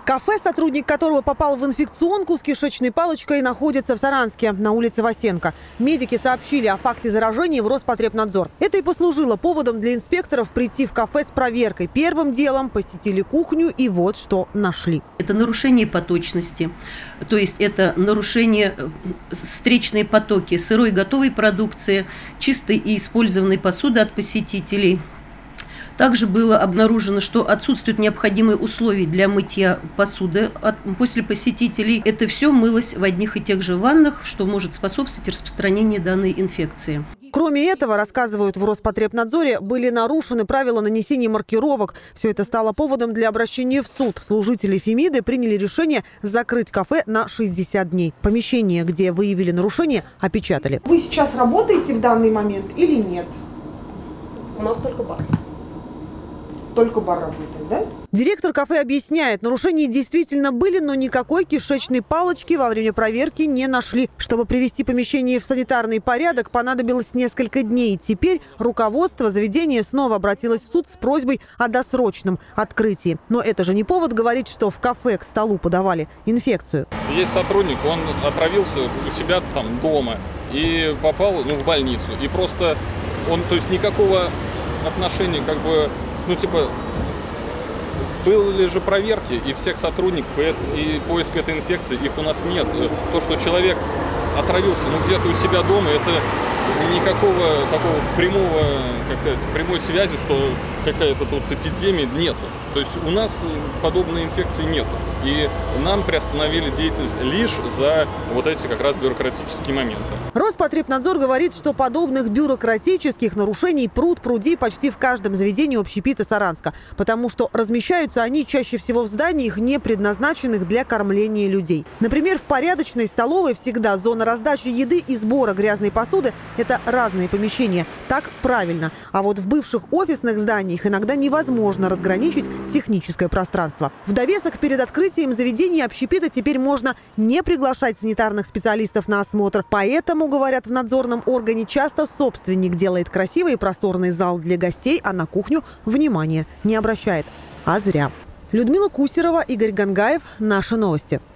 Кафе, сотрудник которого попал в инфекционку с кишечной палочкой, находится в Саранске, на улице Васенко. Медики сообщили о факте заражения в Роспотребнадзор. Это и послужило поводом для инспекторов прийти в кафе с проверкой. Первым делом посетили кухню и вот что нашли. Это нарушение поточности, то есть это нарушение встречные потоки сырой готовой продукции, чистой и использованной посуды от посетителей. Также было обнаружено, что отсутствуют необходимые условия для мытья посуды после посетителей. Это все мылось в одних и тех же ваннах, что может способствовать распространению данной инфекции. Кроме этого, рассказывают в Роспотребнадзоре, были нарушены правила нанесения маркировок. Все это стало поводом для обращения в суд. Служители Фемиды приняли решение закрыть кафе на 60 дней. Помещение, где выявили нарушение, опечатали. Вы сейчас работаете в данный момент или нет? У нас только бар. Только бар работает, да? Директор кафе объясняет, нарушения действительно были, но никакой кишечной палочки во время проверки не нашли. Чтобы привести помещение в санитарный порядок, понадобилось несколько дней. Теперь руководство заведения снова обратилось в суд с просьбой о досрочном открытии. Но это же не повод говорить, что в кафе к столу подавали инфекцию. Есть сотрудник, он отравился у себя там дома и попал в больницу. И просто он, то есть никакого отношения были же проверки и всех сотрудников, и поиск этой инфекции, их у нас нет. То, что человек отравился где-то у себя дома, это никакого такого прямой связи, что какая-то тут эпидемия, нету. То есть у нас подобной инфекции нету. И нам приостановили деятельность лишь за вот эти как раз бюрократические моменты. Роспотребнадзор говорит, что подобных бюрократических нарушений пруд-пруди почти в каждом заведении общепита Саранска. Потому что размещаются они чаще всего в зданиях, не предназначенных для кормления людей. Например, в порядочной столовой всегда зона раздачи еды и сбора грязной посуды – это разные помещения. Так правильно. А вот в бывших офисных зданиях иногда невозможно разграничить техническое пространство. В довесок перед открытием заведения общепита теперь можно не приглашать санитарных специалистов на осмотр. Поэтому, говорят в надзорном органе, часто собственник делает красивый и просторный зал для гостей, а на кухню внимания не обращает. А зря. Людмила Кусерова, Игорь Гангаев. Наши новости.